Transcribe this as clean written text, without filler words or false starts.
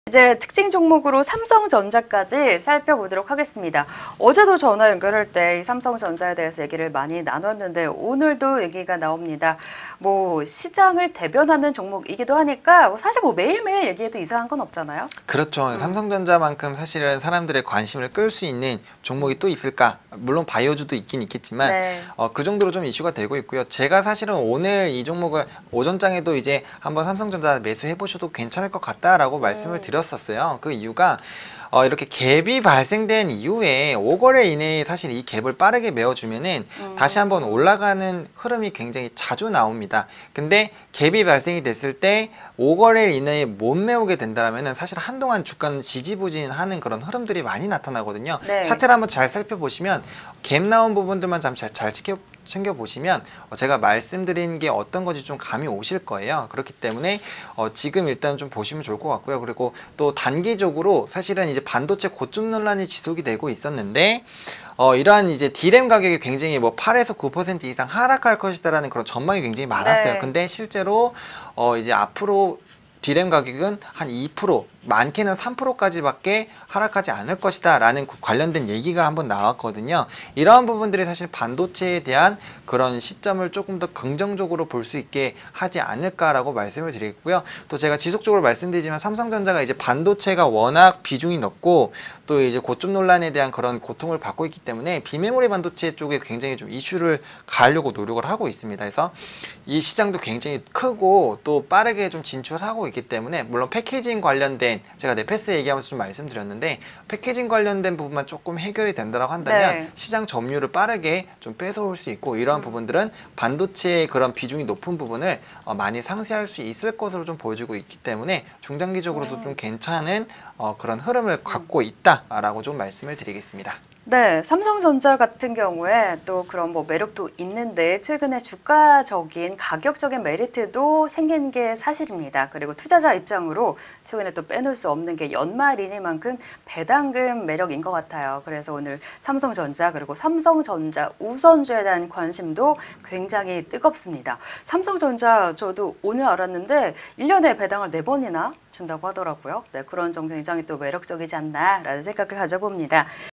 이제 특징 종목으로 삼성전자까지 살펴보도록 하겠습니다. 어제도 전화 연결할 때 이 삼성전자에 대해서 얘기를 많이 나눴는데 오늘도 얘기가 나옵니다. 뭐 시장을 대변하는 종목이기도 하니까 사실 뭐 매일매일 얘기해도 이상한 건 없잖아요. 그렇죠. 삼성전자만큼 사실은 사람들의 관심을 끌 수 있는 종목이 또 있을까? 물론 바이오주도 있긴 있겠지만 네. 그 정도로 좀 이슈가 되고 있고요. 제가 사실은 오늘 이 종목을 오전장에도 이제 한번 삼성전자 매수해 보셔도 괜찮을 것 같다라고 말씀을 드렸었어요. 그 이유가 이렇게 갭이 발생된 이후에 5거래 이내에 사실 이 갭을 빠르게 메워주면은 다시 한번 올라가는 흐름이 굉장히 자주 나옵니다. 근데 갭이 발생이 됐을 때 5거래 이내에 못 메우게 된다면은 사실 한동안 주가는 지지부진하는 그런 흐름들이 많이 나타나거든요. 네. 차트를 한번 잘 살펴보시면 갭 나온 부분들만 잠시 잘 챙겨보시면 제가 말씀드린 게 어떤 건지 좀 감이 오실 거예요. 그렇기 때문에 지금 일단 좀 보시면 좋을 것 같고요. 그리고 또 단기적으로 사실은 이제 반도체 고점 논란이 지속이 되고 있었는데 이러한 이제 D램 가격이 굉장히 뭐 8에서 9% 이상 하락할 것이다라는 그런 전망이 굉장히 많았어요. 네. 근데 실제로 이제 앞으로 D램 가격은 한 2%, 많게는 3%까지밖에 하락하지 않을 것이다 라는 관련된 얘기가 한번 나왔거든요. 이러한 부분들이 사실 반도체에 대한 그런 시점을 조금 더 긍정적으로 볼 수 있게 하지 않을까라고 말씀을 드리겠고요. 또 제가 지속적으로 말씀드리지만 삼성전자가 이제 반도체가 워낙 비중이 높고 또 이제 고점 논란에 대한 그런 고통을 받고 있기 때문에 비메모리 반도체 쪽에 굉장히 좀 이슈를 가하려고 노력을 하고 있습니다. 그래서 이 시장도 굉장히 크고 또 빠르게 좀 진출하고 있기 때문에 물론 패키징 관련된 제가 넷패스 얘기하면서 좀 말씀드렸는데 패키징 관련된 부분만 조금 해결이 된다고 한다면 네. 시장 점유율을 빠르게 좀 뺏어올 수 있고 이러한 부분들은 반도체의 그런 비중이 높은 부분을 많이 상쇄할 수 있을 것으로 좀 보여지고 있기 때문에 중장기적으로도 좀 괜찮은 그런 흐름을 갖고 있다라고 좀 말씀을 드리겠습니다. 네, 삼성전자 같은 경우에 또 그런 뭐 매력도 있는데 최근에 주가적인 가격적인 메리트도 생긴 게 사실입니다. 그리고 투자자 입장으로 최근에 또 빼놓을 수 없는 게 연말이니만큼 배당금 매력인 것 같아요. 그래서 오늘 삼성전자 그리고 삼성전자 우선주에 대한 관심도 굉장히 뜨겁습니다. 삼성전자 저도 오늘 알았는데 1년에 배당을 4번이나 준다고 하더라고요. 네, 그런 점 굉장히 또 매력적이지 않나라는 생각을 가져봅니다.